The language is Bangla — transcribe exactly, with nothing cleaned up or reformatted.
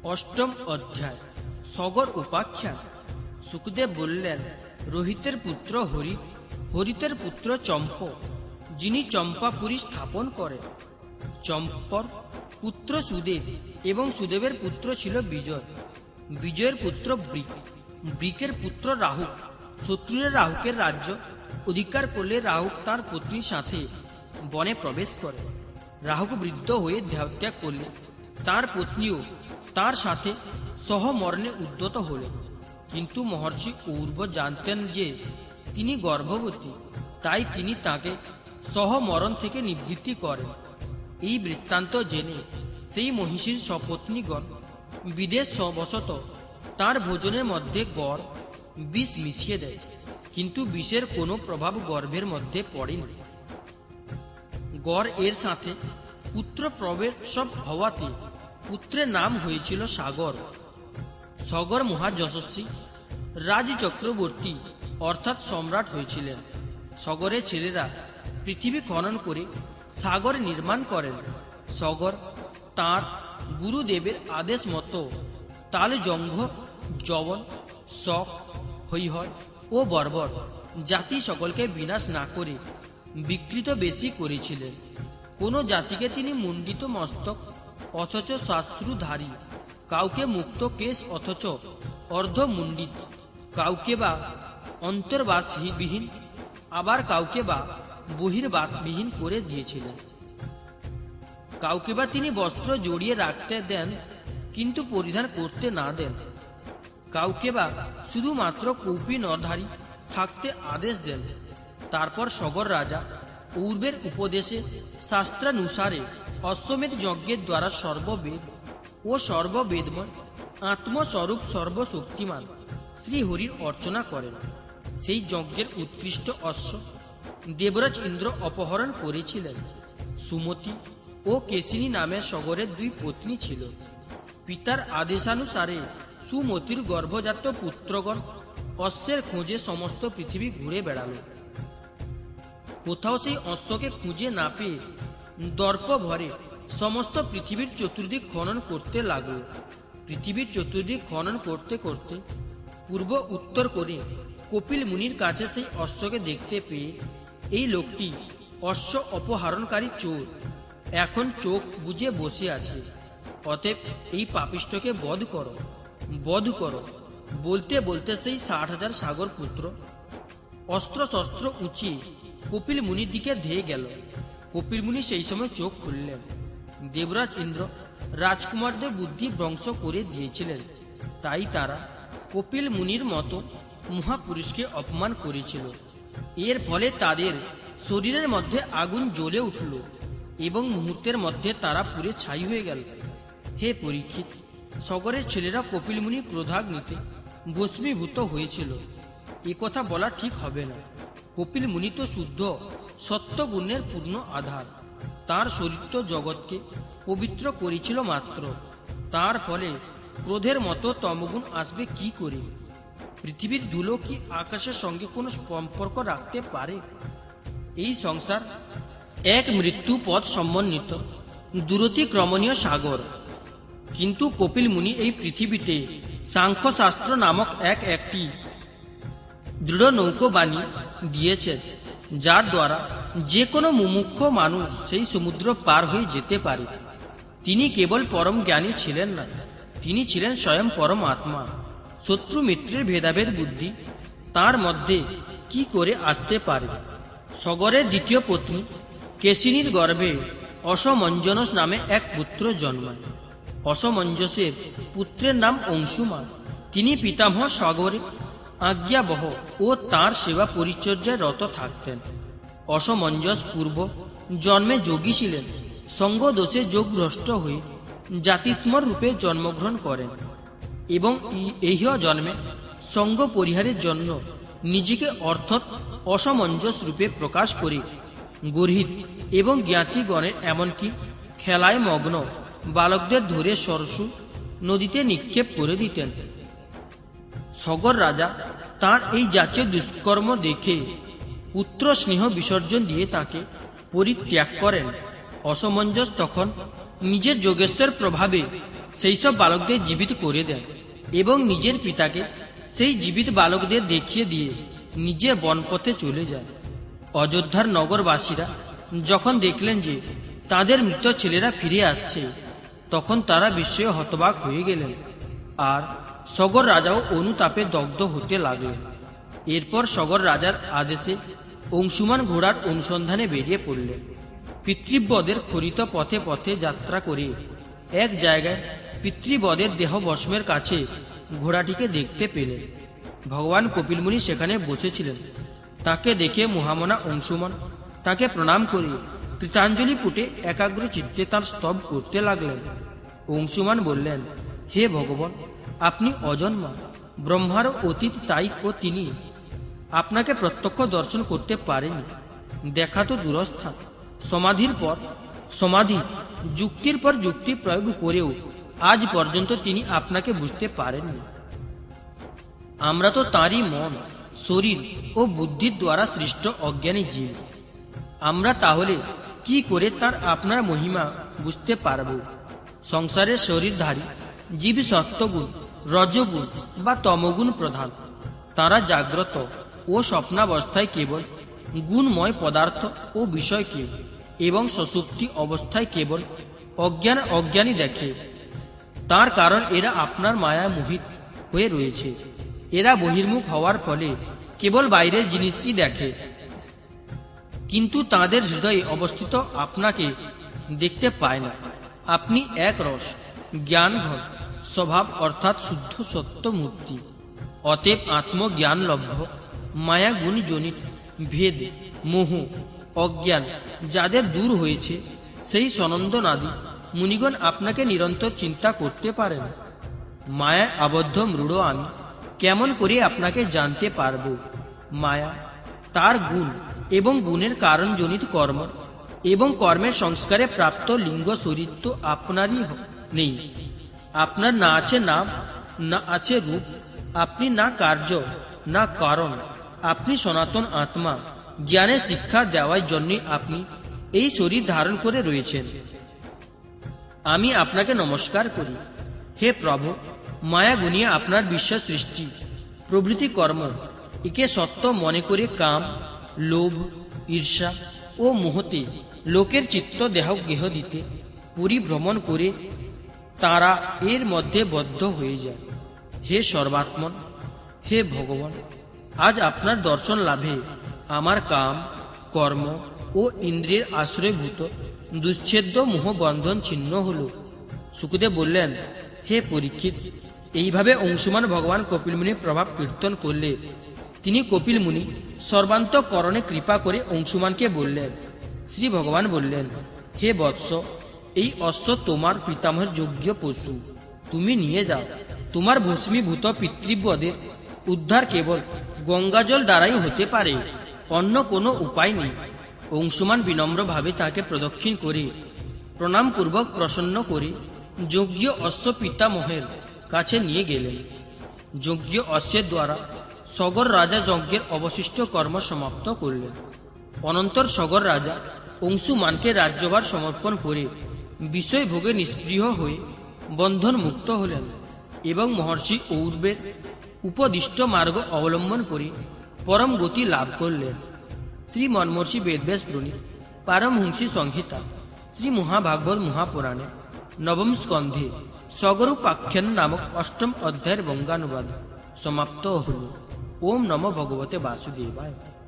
অষ্টম অধ্যায় সগর উপাখ্যান। সুখদেব বললেন, রোহিতের পুত্র হরিত, হরিতের পুত্র চম্প, যিনি চম্পাপুরী স্থাপন করেন। চম্পর পুত্র সুদেব এবং সুদেবের পুত্র ছিল বিজয়। বিজয়ের পুত্র বৃক, বৃকের পুত্র রাহুক। শত্রুরা রাহুকের রাজ্য অধিকার করলে রাহুক তার পত্নীর সাথে বনে প্রবেশ করে। রাহুক বৃদ্ধ হয়ে দেহত্যাগ করলে তার পত্নীও তার সাথে সহমরণে উদ্যত হলেন। কিন্তু মহর্ষি ঔর্ব জানতেন যে তিনি গর্ভবতী, তাই তিনি তাকে সহমরণ থেকে নিবৃত্তি করেন। এই বৃত্তান্ত জেনে সেই মহিষীর সপত্নীগণ বিদেশ বশত তার ভোজনের মধ্যে গড় বিষ মিশিয়ে দেয়, কিন্তু বিষের কোনো প্রভাব গর্ভের মধ্যে পড়েনি। গড় এর সাথে পুত্র প্রবেশব হওয়াতে পুত্রের নাম হয়েছিল সাগর। সগর মহাযশস্বী রাজ চক্রবর্তী অর্থাৎ সম্রাট হয়েছিলেন। সগরের ছেলেরা পৃথিবী খনন করে সাগর নির্মাণ করেন। সগর তাঁর গুরুদেবের আদেশ মতো তাল, জঙ্ঘ, যবন, শক, হৈহয় ও বর্বর জাতি সকলকে বিনাশ না করে বিকৃত বেশি করেছিলেন। কোনো জাতিকে তিনি মুন্ডিত মস্তক অথচ শাস্ত্রধারী, কাউকে মুক্ত কেশ অথচ অর্ধমুণ্ডিত, কাউকে বা অন্তর্বাসবিহীন, আবার কাউকে বা বহির্বাসবিহীন করে দিয়েছিলেন। কাউকে বা তিনি বস্ত্র জড়িয়ে রাখতে দেন কিন্তু পরিধান করতে না দেন, কাউকে বা শুধুমাত্র কৌপী নরধারী থাকতে আদেশ দেন। তারপর সগর রাজা ঔর্বের উপদেশে শাস্ত্রানুসারে অশ্বমেধ যজ্ঞের দ্বারা সর্ববেদ ও সর্ববেদময় আত্মস্বরূপ সর্বশক্তিমান শ্রীহরির অর্চনা করেন। সেই যজ্ঞের উৎকৃষ্ট অশ্ব দেবরাজ ইন্দ্র অপহরণ করেছিলেন। সুমতি ও কেশিনী নামের সগরের দুই পত্নী ছিল। পিতার আদেশানুসারে সুমতির গর্ভজাত পুত্রগণ অশ্বের খোঁজে সমস্ত পৃথিবী ঘুরে বেড়ালো। কোথাও সেই অশ্বকে খুঁজে না পেয়ে দর্প ভরে সমস্ত পৃথিবীর চতুর্দিক খনন করতে লাগলো। পৃথিবীর চতুর্দিক খনন করতে করতে পূর্ব উত্তর করে কপিল মুনির কাছে সেই অশ্বকে দেখতে পেয়ে, এই লোকটি অশ্ব অপহরণকারী চোর, এখন চোখ বুজে বসে আছে, অতএব এই পাপিষ্ঠকে বধ করো, বধ করো। বলতে বলতে সেই ষাট হাজার সাগর পুত্র অস্ত্র শস্ত্র উঁচিয়ে কপিল মুনির দিকে ধেয়ে গেল। কপিল মুনি সেই সময় চোখ খুললেন। দেবরাজ ইন্দ্র রাজকুমারদের বুদ্ধি ভ্রংশ করে দিয়েছিলেন, তাই তারা কপিল মুনির মতো মহাপুরুষকে অপমান করেছিল। এর ফলে তাদের শরীরের মধ্যে আগুন জ্বলে উঠল এবং মুহূর্তের মধ্যে তারা পুড়ে ছাই হয়ে গেল। হে পরীক্ষিত, সগরের ছেলেরা কপিল মুনি ক্রোধাগ্নিতে ভস্মীভূত হয়েছিল, এ কথা বলা ঠিক হবে না। কপিল মুনি তো শুদ্ধ সত্যগুণের পূর্ণ আধার, তার শরীর তো জগৎকে পবিত্র করেছিল মাত্র। তার ফলে ক্রোধের মতো তমগুণ আসবে কি করে? পৃথিবীর ধুলো কি আকাশের সঙ্গে কোনো সম্পর্ক রাখতে পারে? এই সংসার এক মৃত্যু পথ সমন্বিত দূরতিক্রমণীয় সাগর। কিন্তু কপিল মুনি এই পৃথিবীতে সাংখ্যশাস্ত্র নামক এক একটি দৃঢ় নৌকোবাণী দিয়েছেন, যার দ্বারা যে কোনো মুমুক্ষু মানুষ সেই সমুদ্র পার হয়ে যেতে পারে। তিনি কেবল পরম জ্ঞানী ছিলেন না, তিনি ছিলেন স্বয়ং পরম আত্মা। শত্রু মিত্রের ভেদাভেদ বুদ্ধি তার মধ্যে কি করে আসতে পারে? সগরের দ্বিতীয় পত্নী কেশিনীর গর্ভে অসমঞ্জস নামে এক পুত্র জন্মায়। অসমঞ্জসের পুত্রের নাম অংশুমান। তিনি পিতামহ সগরের আজ্ঞাবহ ও তাঁর সেবা পরিচর্যায় রত থাকতেন। অসমঞ্জস পূর্ব জন্মে যোগী ছিলেন, সঙ্গ দোষে যোগভ্রষ্ট হয়ে জাতিস্মর রূপে জন্মগ্রহণ করেন এবং এই জন্মে সঙ্গ পরিহারের জন্য নিজেকে অর্থাৎ অসমঞ্জস রূপে প্রকাশ করে গর্হিত এবং জ্ঞাতিগণের এমনকি খেলায় মগ্ন বালকদের ধরে সরসু নদীতে নিক্ষেপ করে দিতেন। সগর রাজা তার এই জাতীয় দুষ্কর্ম দেখে পুত্র স্নেহ বিসর্জন দিয়ে তাকে পরিত্যাগ করেন। অসমঞ্জস তখন নিজের যোগেশ্বর প্রভাবে সেই সব বালকদের জীবিত করে দেন এবং নিজের পিতাকে সেই জীবিত বালকদের দেখিয়ে দিয়ে নিজে বনপথে চলে যায়। অযোধ্যার নগরবাসীরা যখন দেখলেন যে তাদের মৃত ছেলেরা ফিরে আসছে, তখন তারা বিস্ময়ে হতবাক হয়ে গেলেন, আর সগর রাজাও অনুতাপে দগ্ধ হতে লাগলেন। এরপর সগর রাজার আদেশে অংশুমান ঘোড়ার অনুসন্ধানে বেরিয়ে পড়লেন। পিতৃব্যদের খরিত পথে পথে যাত্রা করে এক জায়গায় পিতৃবদের দেহ ভস্মের কাছে ঘোড়াটিকে দেখতে পেলেন। ভগবান কপিলমুনি সেখানে বসেছিলেন। তাকে দেখে মহামনা অংশুমান তাকে প্রণাম করে কৃতাঞ্জলি পুটে একাগ্র চিত্তে তার স্তব করতে লাগলেন। অংশুমান বললেন, হে ভগবান, আপনি অজন্মা, ব্রহ্মারও অতীত তাই ও তিনি। আপনাকে প্রত্যক্ষ দর্শন করতে পারেনি, দেখা তো দূরস্থান। সমাধির পর সমাধি, যুক্তির পর যুক্তি প্রয়োগ করেও আজ পর্যন্ত তিনি আপনাকে বুঝতে পারেননি। আমরা তো তাঁরই মন, শরীর ও বুদ্ধির দ্বারা সৃষ্ট অজ্ঞানী জীব। আমরা তাহলে কি করে তার আপনার মহিমা বুঝতে পারব? সংসারের শরীরধারী জীব সত্ত্বগুণ, রজগুণ বা তমগুণ প্রধান। তারা জাগ্রত ও স্বপ্নাবস্থায় কেবল গুণময় পদার্থ ও বিষয়কে এবং সুষুপ্তি অবস্থায় কেবল অজ্ঞান অজ্ঞানী দেখে। তার কারণ এরা আপনার মায়া মোহিত হয়ে রয়েছে। এরা বহির্মুখ হওয়ার ফলে কেবল বাইরের জিনিসই দেখে, কিন্তু তাদের হৃদয়ে অবস্থিত আপনাকে দেখতে পায় না। আপনি এক রস, জ্ঞান ঘন স্বভাব অর্থাৎ শুদ্ধ সত্য মূর্তি। অতএব আত্মজ্ঞান লভ্য মায়া গুণ জনিত ভেদ, মোহ, অজ্ঞান যাদের দূর হয়েছে, সেই সনন্দনাদি মুনিগণ আপনাকে নিরন্তর চিন্তা করতে পারেন। মায়ায় আবদ্ধ মৃঢ় আমি কেমন করে আপনাকে জানতে পারব? মায়া, তার গুণ এবং গুণের কারণজনিত কর্ম এবং কর্মের সংস্কারে প্রাপ্ত লিঙ্গ শরীর তো আপনারই নেই। আপনার না আছে নাম, না আছে রূপ। আপনি না কার্য, না কারণ। আপনি সনাতন আত্মা। জ্ঞানের শিক্ষা দেওয়ার জন্যই আপনি এই শরীর ধারণ করে রয়েছেন। আমি আপনাকে নমস্কার করি। হে প্রভু, মায়া গুনিয়ে আপনার বিশ্ব সৃষ্টি প্রভৃতি কর্ম একে সত্য মনে করে কাম, লোভ, ঈর্ষা ও মোহতে লোকের চিত্ত দেহ গেহ দিতে পরিভ্রমণ করে তারা এর মধ্যে বদ্ধ হয়ে যায়। হে সর্বাত্মন, হে ভগবান, আজ আপনার দর্শন লাভে আমার কাম, কর্ম ও ইন্দ্রিয়ের আশ্রয়ভূত দুচ্ছেদ্য মোহবন্ধন ছিন্ন হল। সুখদেব বললেন, হে পরীক্ষিত, এইভাবে অংশুমান ভগবান কপিলমুনির প্রভাব কীর্তন করলে তিনি কপিলমুনি সর্বান্তকরণে কৃপা করে অংশুমানকে বললেন। শ্রী ভগবান বললেন, হে বৎস, এই অশ্ব তোমার পিতামহের যোগ্য পশু, তুমি নিয়ে যাও। তোমার ভস্মীভূত পিতৃব্যদের উদ্ধার কেবল গঙ্গাজল দ্বারাই হতে পারে, অন্য কোনো উপায় নেই। অংশুমান বিনম্রভাবে তাকে প্রদক্ষিণ করে প্রণামপূর্বক প্রসন্ন করে যজ্ঞ অশ্ব পিতামহের কাছে নিয়ে গেলেন। যজ্ঞ অশ্বের দ্বারা সগর রাজা যজ্ঞের অবশিষ্ট কর্ম সমাপ্ত করলেন। অনন্তর সগর রাজা অংশুমানকে রাজ্যভার সমর্পণ করে বিষয় ভোগে নিষ্পৃহ হয়ে বন্ধন মুক্ত হলেন এবং মহর্ষি ঔর্বের উপদিষ্ট মার্গ অবলম্বন করে পরম গতি লাভ করলেন। শ্রী মন্মর্ষি বেদব্যাস প্রণীত পারমহংসী সংহিতা শ্রী মহাভাগবত মহাপুরাণে নবম স্কন্ধে সগরূপাখ্যান নামক অষ্টম অধ্যায়ের বঙ্গানুবাদ সমাপ্ত হল। ওম নমো ভগবতে বাসুদেবায়।